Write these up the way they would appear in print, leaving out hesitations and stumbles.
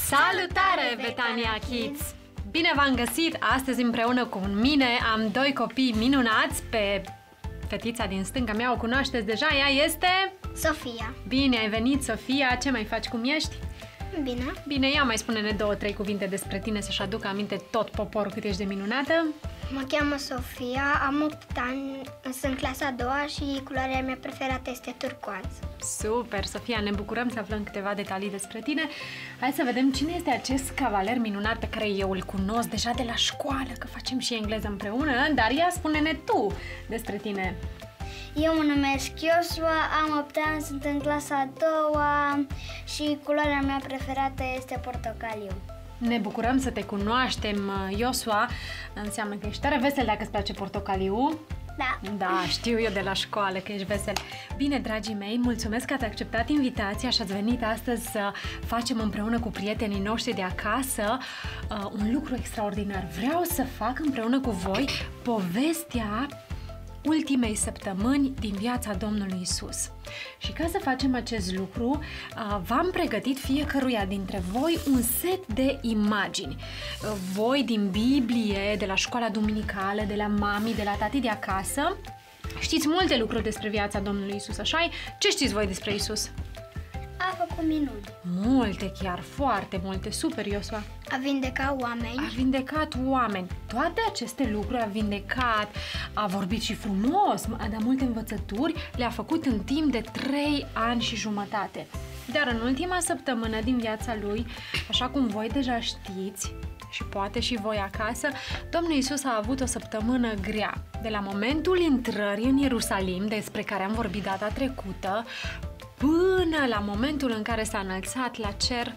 Salutare, Betania Kids! Bine v-am găsit! Astăzi împreună cu mine am doi copii minunați. Pe fetița din stânga mea o cunoașteți deja, ea este... Sofia. Bine ai venit, Sofia! Ce mai faci, cum ești? Bine. Bine, ia mai spune-ne 2-3 cuvinte despre tine să-și aducă aminte tot poporul cât ești de minunată. Mă cheamă Sofia, am 8 ani, sunt clasa a doua și culoarea mea preferată este turcoaz. Super, Sofia, ne bucurăm să aflăm câteva detalii despre tine. Hai să vedem cine este acest cavaler minunat pe care eu îl cunosc deja de la școală, că facem și engleză împreună, dar ia spune-ne tu despre tine. Eu mă numesc Iosua, am 8 ani, sunt în clasa a doua și culoarea mea preferată este portocaliu. Ne bucurăm să te cunoaștem, Iosua. Înseamnă că ești tare vesel dacă îți place portocaliu. Da. Da, știu eu de la școală că ești vesel. Bine, dragii mei, mulțumesc că ați acceptat invitația și ați venit astăzi să facem împreună cu prietenii noștri de acasă un lucru extraordinar. Vreau să fac împreună cu voi povestea ultimei săptămâni din viața Domnului Isus. Și ca să facem acest lucru, v-am pregătit fiecăruia dintre voi un set de imagini. Voi din Biblie, de la școala duminicală, de la mami, de la tati de acasă, știți multe lucruri despre viața Domnului Isus, așa-i? Ce știți voi despre Isus? A făcut minuni. Multe, chiar foarte multe. Super, Iosua. A vindecat oameni. A vindecat oameni. Toate aceste lucruri a vindecat, a vorbit și frumos, a dat multe învățături, le-a făcut în timp de 3 ani și jumătate. Dar în ultima săptămână din viața lui, așa cum voi deja știți, și poate și voi acasă, Domnul Iisus a avut o săptămână grea. De la momentul intrării în Ierusalim, despre care am vorbit data trecută, până la momentul în care s-a înălțat la cer,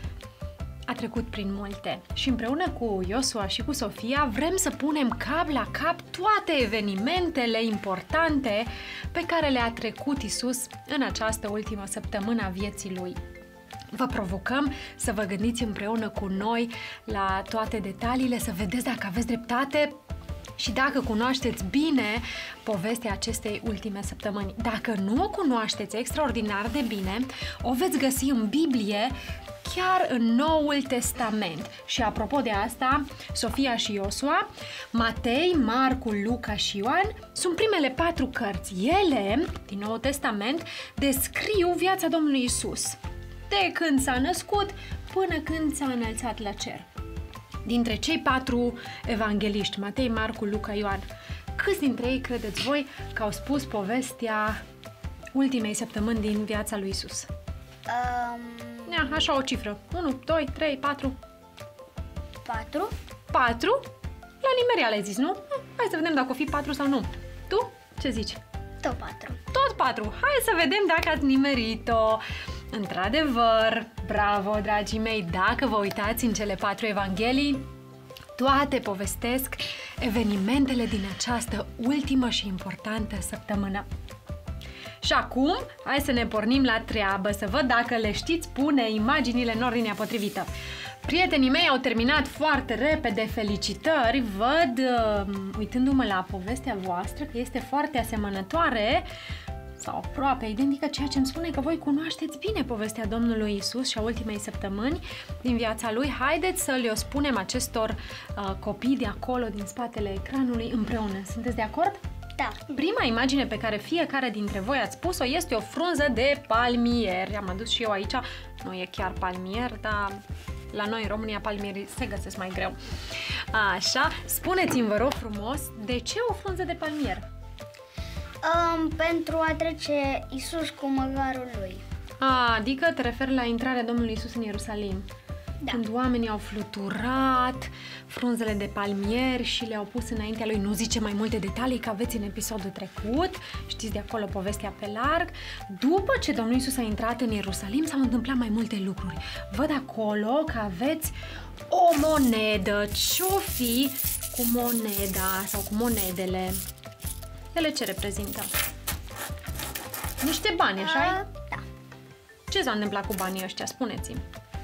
a trecut prin multe. Și împreună cu Iosua și cu Sofia vrem să punem cap la cap toate evenimentele importante pe care le-a trecut Isus în această ultimă săptămână a vieții lui. Vă provocăm să vă gândiți împreună cu noi la toate detaliile, să vedeți dacă aveți dreptate și dacă cunoașteți bine povestea acestei ultime săptămâni. Dacă nu o cunoașteți extraordinar de bine, o veți găsi în Biblie, chiar în Noul Testament. Și apropo de asta, Sofia și Iosua, Matei, Marcu, Luca și Ioan sunt primele 4 cărți. Ele, din Noul Testament, descriu viața Domnului Isus, de când s-a născut până când s-a înălțat la cer. Dintre cei 4 evangeliști, Matei, Marcu, Luca, Ioan, câți dintre ei credeți voi că au spus povestea ultimei săptămâni din viața lui Isus? Așa o cifră. 1, 2, 3, 4. 4? 4? La nimereală ai zis, nu? Hai să vedem dacă o fi 4 sau nu. Tu? Ce zici? Tot 4. Tot 4. Hai să vedem dacă ați nimerit-o. Într-adevăr, bravo, dragii mei, dacă vă uitați în cele 4 evanghelii, toate povestesc evenimentele din această ultimă și importantă săptămână. Și acum, hai să ne pornim la treabă, să văd dacă le știți pune imaginile în ordinea potrivită. Prietenii mei au terminat foarte repede, felicitări, văd, uitându-mă la povestea voastră, că este foarte asemănătoare sau aproape identică, ceea ce îmi spune că voi cunoașteți bine povestea Domnului Isus și a ultimei săptămâni din viața lui. Haideți să le-o spunem acestor copii de acolo, din spatele ecranului, împreună. Sunteți de acord? Da. Prima imagine pe care fiecare dintre voi ați pus-o este o frunză de palmier. Am adus și eu aici, nu e chiar palmier, dar la noi în România palmierii se găsesc mai greu. Așa, spuneți-mi, vă rog frumos, de ce o frunză de palmier? Pentru a trece Isus cu măgarul lui. Adică te referi la intrarea Domnului Isus în Ierusalim. Da. Când oamenii au fluturat frunzele de palmieri și le-au pus înaintea lui. Nu zice mai multe detalii, că aveți în episodul trecut, știți de acolo povestea pe larg. După ce Domnul Iisus a intrat în Ierusalim, s-au întâmplat mai multe lucruri. Văd acolo că aveți o monedă. Ce-o fi cu moneda sau cu monedele? Ele ce reprezintă? Niște bani, așa? Da. Ce s-a întâmplat cu banii ăștia? Spuneți-mi.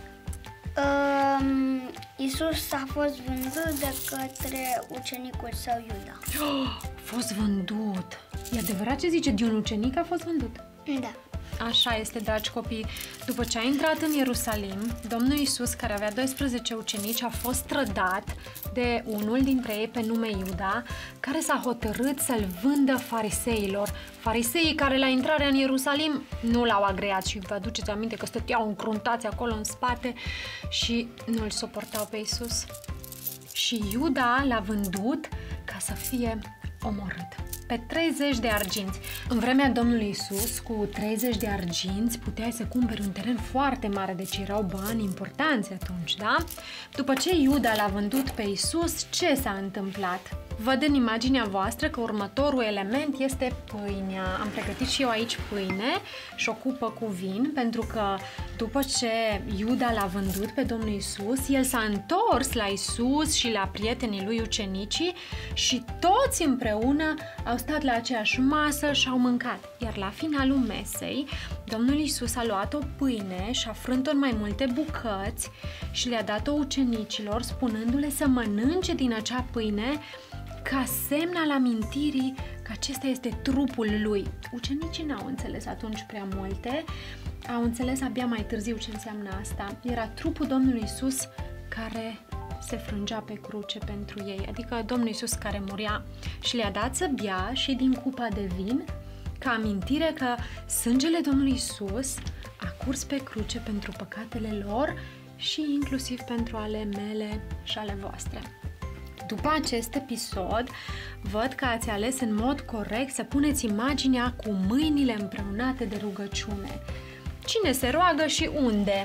Isus a fost vândut de către ucenicul său Iuda. A fost vândut! E adevărat ce zice? De un ucenic a fost vândut? Da. Așa este, dragi copii. După ce a intrat în Ierusalim, Domnul Iisus, care avea 12 ucenici, a fost trădat de unul dintre ei pe nume Iuda, care s-a hotărât să-l vândă fariseilor. Fariseii care la intrarea în Ierusalim nu l-au agreat și vă aduceți aminte că stăteau încruntați acolo în spate și nu îl suportau pe Iisus. Și Iuda l-a vândut ca să fie omorât pe 30 de arginți. În vremea Domnului Iisus, cu 30 de arginți puteai să cumperi un teren foarte mare, deci erau bani importanți atunci, da? După ce Iuda l-a vândut pe Iisus, ce s-a întâmplat? Văd în imaginea voastră că următorul element este pâinea. Am pregătit și eu aici pâine și o cupă cu vin, pentru că după ce Iuda l-a vândut pe Domnul Iisus, el s-a întors la Iisus și la prietenii lui, ucenicii, și toți împreună au stat la aceeași masă și au mâncat. Iar la finalul mesei, Domnul Iisus a luat o pâine și a frânt-o în mai multe bucăți și le-a dat-o ucenicilor, spunându-le să mănânce din acea pâine ca semn al amintirii că acesta este trupul lui. Ucenicii n-au înțeles atunci prea multe, au înțeles abia mai târziu ce înseamnă asta. Era trupul Domnului Iisus care se frângea pe cruce pentru ei, adică Domnul Iisus care muria, și le-a dat să bea și din cupa de vin ca amintire că sângele Domnului Iisus a curs pe cruce pentru păcatele lor și inclusiv pentru ale mele și ale voastre. După acest episod, văd că ați ales în mod corect să puneți imaginea cu mâinile împreunate de rugăciune. Cine se roagă și unde?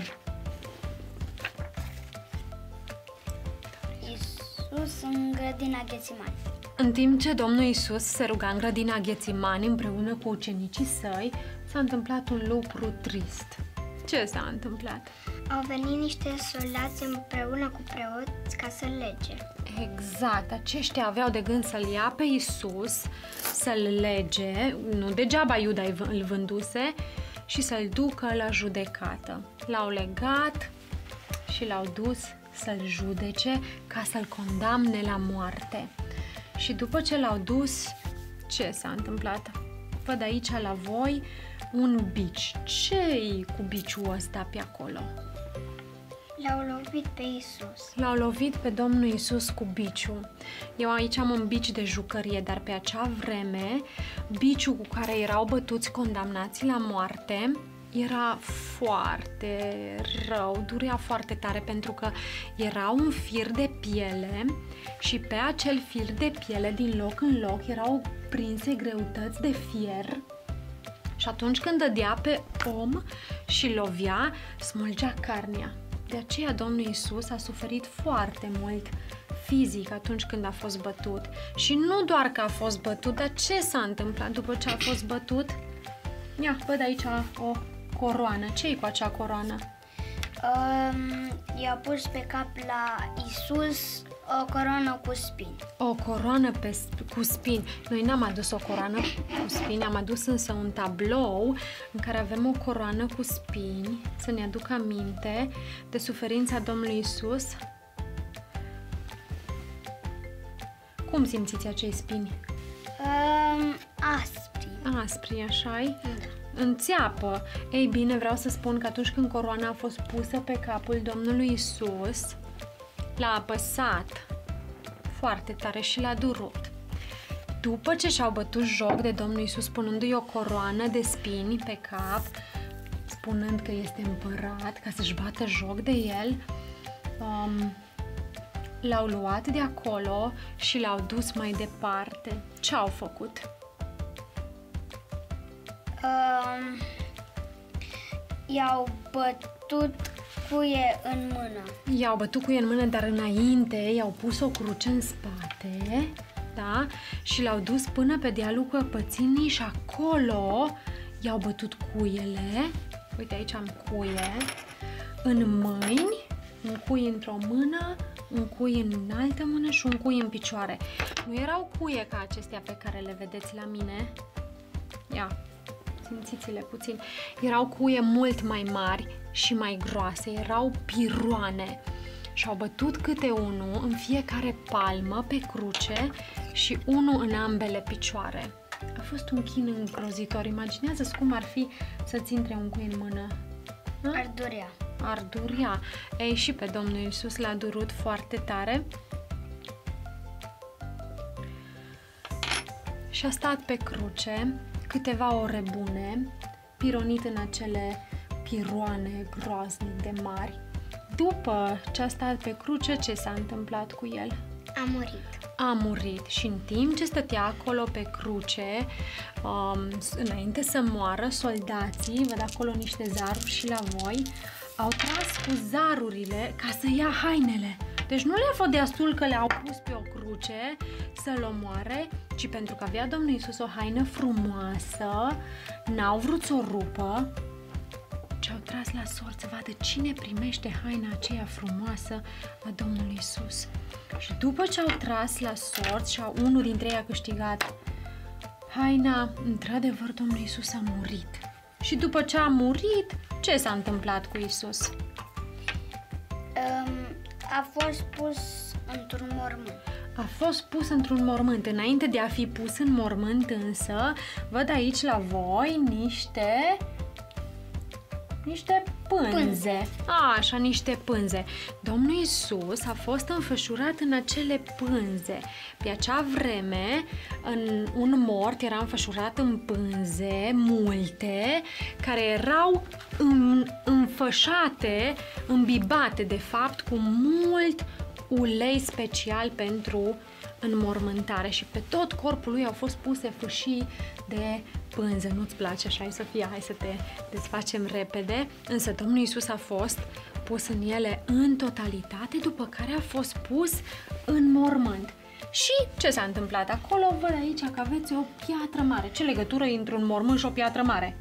Iisus în grădina Ghețimani. În timp ce Domnul Iisus se ruga în grădina Ghețimani împreună cu ucenicii săi, s-a întâmplat un lucru trist. Ce s-a întâmplat? Au venit niște soldați împreună cu preoți ca să-l lege. Exact, aceștia aveau de gând să-l ia pe Iisus, să-l lege, nu degeaba Iuda îl vânduse, și să-l ducă la judecată. L-au legat și l-au dus să-l judece ca să-l condamne la moarte. Și după ce l-au dus, ce s-a întâmplat? Văd aici la voi un bici. Ce-i cu biciul ăsta pe acolo? L-au lovit pe Iisus. L-au lovit pe Domnul Iisus cu biciul. Eu aici am un bici de jucărie, dar pe acea vreme, biciul cu care erau bătuți condamnații la moarte era foarte rău, durea foarte tare, pentru că era un fir de piele și pe acel fir de piele, din loc în loc, erau prinse greutăți de fier. Și atunci când dădea pe om și lovea, smulgea carnea. De aceea Domnul Iisus a suferit foarte mult fizic atunci când a fost bătut. Și nu doar că a fost bătut, dar ce s-a întâmplat după ce a fost bătut? Ia, văd aici o coroană. Ce-i cu acea coroană? I-a pus pe cap la Iisus o coroană cu spini. O coroană cu spini. Noi n-am adus o coroană cu spini, am adus însă un tablou în care avem o coroană cu spini, să ne aducă aminte de suferința Domnului Iisus. Cum simțiți acei spini? Aspri. Aspri, așa-i? Da. Înțeapă. Ei bine, vreau să spun că atunci când coroana a fost pusă pe capul Domnului Iisus, l-a apăsat foarte tare și l-a durut. După ce și-au bătut joc de Domnul Iisus, punându-i o coroană de spini pe cap, spunând că este împărat, ca să-și bată joc de el, l-au luat de acolo și l-au dus mai departe. Ce au făcut? I-au bătut cuie în mână. I-au bătut cuie în mână, dar înainte i-au pus o cruce în spate, da? Și l-au dus până pe dealul Căpățânii și acolo i-au bătut cuiele. Uite, aici am cuie în mâini, un cui într-o mână, un cui în altă mână și un cui în picioare. Nu erau cuie ca acestea pe care le vedeți la mine. Ia, simțiți-le puțin. Erau cuie mult mai mari și mai groase, erau piroane. Și-au bătut câte unul în fiecare palmă pe cruce și unul în ambele picioare. A fost un chin îngrozitor. Imaginează-ți cum ar fi să-ți intre un cui în mână. Ar durea. Ar durea. Ei, și pe Domnul Iisus l-a durut foarte tare. Și a stat pe cruce câteva ore bune, pironit în acele piroane groaznic de mari. După ce a stat pe cruce, ce s-a întâmplat cu el? A murit. A murit și în timp ce stătea acolo pe cruce, înainte să moară, soldații, văd acolo niște zaruri și la voi, au tras cu zarurile ca să ia hainele. Deci nu le-a fost destul că le-au pus pe o cruce să-l omoare, ci pentru că avea Domnul Iisus o haină frumoasă, n-au vrut să o rupă, ci au tras la sorți să vadă cine primește haina aceea frumoasă a Domnului Iisus. Și după ce au tras la sorți și unul dintre ei a câștigat haina, într-adevăr Domnul Iisus a murit. Și după ce a murit, ce s-a întâmplat cu Iisus? A fost pus într-un mormânt. A fost pus într-un mormânt. Înainte de a fi pus în mormânt însă, văd aici la voi niște pânze. Așa, niște pânze. Domnul Iisus a fost înfășurat în acele pânze. Pe acea vreme, un mort era înfășurat în pânze multe, care erau înfășate, îmbibate, de fapt, cu mult ulei special pentru înmormântare și pe tot corpul lui au fost puse fâșii de pânză. Nu-ți place așa, Sofia? Hai să te desfacem repede. Însă Domnul Iisus a fost pus în ele în totalitate, după care a fost pus în mormânt. Și ce s-a întâmplat acolo? Văd aici că aveți o piatră mare. Ce legătură între un mormânt și o piatră mare?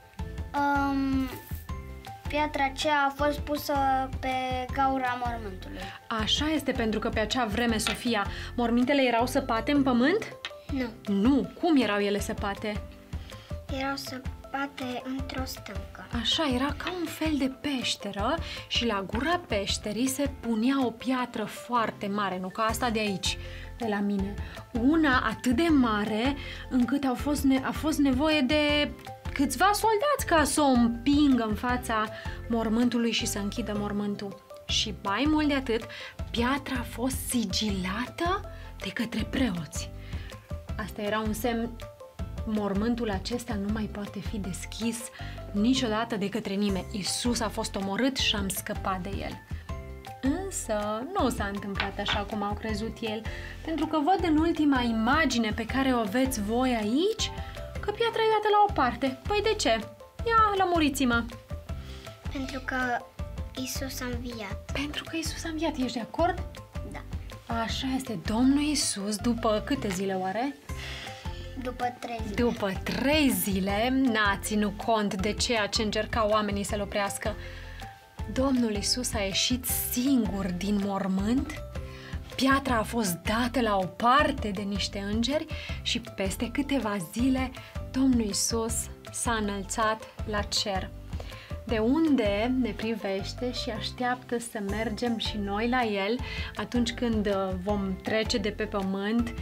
Piatra aceea a fost pusă pe gaura mormântului. Așa este, pentru că pe acea vreme, Sofia, mormintele erau săpate în pământ? Nu. Nu. Cum erau ele săpate? Erau săpate într-o stâncă. Așa, era ca un fel de peșteră și la gura peșterii se punea o piatră foarte mare, nu ca asta de aici, de la mine. Una atât de mare încât a fost nevoie de câțiva soldați ca să o împingă în fața mormântului și să închidă mormântul. Și mai mult de atât, piatra a fost sigilată de către preoți. Asta era un semn: mormântul acesta nu mai poate fi deschis niciodată de către nimeni. Iisus a fost omorât și am scăpat de el. Însă nu s-a întâmplat așa cum au crezut el, pentru că văd în ultima imagine pe care o aveți voi aici că piatra e dată la o parte. Păi de ce? Ia, lămuriți-mă! Pentru că Iisus a înviat. Pentru că Iisus a înviat. Ești de acord? Da. Așa este. Domnul Iisus, după câte zile oare? După 3 zile. După 3 zile, n-a ținut cont de ceea ce încercau oamenii să-l oprească. Domnul Iisus a ieșit singur din mormânt, piatra a fost dată la o parte de niște îngeri și peste câteva zile Domnul Iisus s-a înălțat la cer, de unde ne privește și așteaptă să mergem și noi la El atunci când vom trece de pe pământ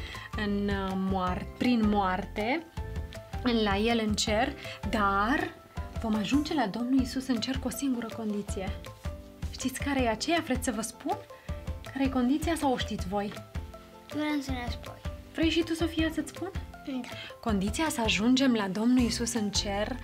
prin moarte, la El în cer, dar vom ajunge la Domnul Iisus în cer cu o singură condiție. Știți care e aceea? Vreți să vă spun? Care e condiția sau o știți voi? Vrem să ne spui. Vrei și tu, Sofia, să-ți spun? Da. Condiția să ajungem la Domnul Iisus în cer,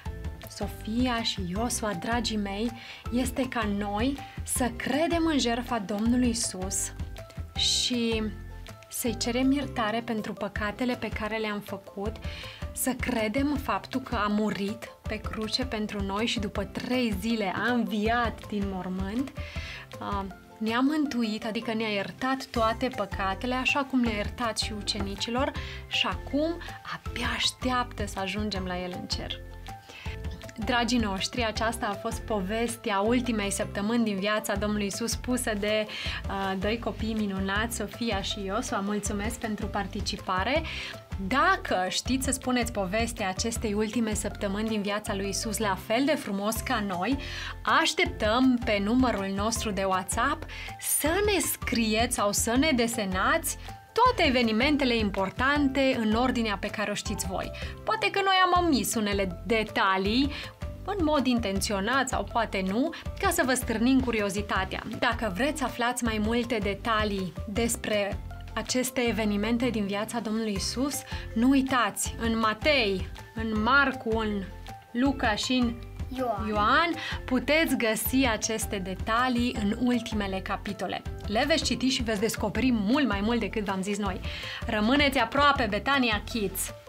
Sofia și Iosua, dragii mei, este ca noi să credem în jertfa Domnului Iisus și să-i cerem iertare pentru păcatele pe care le-am făcut, să credem în faptul că a murit pe cruce pentru noi și după 3 zile a înviat din mormânt, ne-a mântuit, adică ne-a iertat toate păcatele, așa cum le-a iertat și ucenicilor, și acum abia așteaptă să ajungem la El în cer. Dragii noștri, aceasta a fost povestea ultimei săptămâni din viața Domnului Iisus, pusă de doi copii minunați, Sofia și Iosua. Mulțumesc pentru participare! Dacă știți să spuneți povestea acestei ultime săptămâni din viața lui Iisus la fel de frumos ca noi, așteptăm pe numărul nostru de WhatsApp să ne scrieți sau să ne desenați toate evenimentele importante în ordinea pe care o știți voi. Poate că noi am omis unele detalii, în mod intenționat sau poate nu, ca să vă stârnim curiozitatea. Dacă vreți să aflați mai multe detalii despre aceste evenimente din viața Domnului Isus, nu uitați, în Matei, în Marcu, în Luca și în Ioan puteți găsi aceste detalii în ultimele capitole. Le veți citi și veți descoperi mult mai mult decât v-am zis noi. Rămâneți aproape, Betania Kids!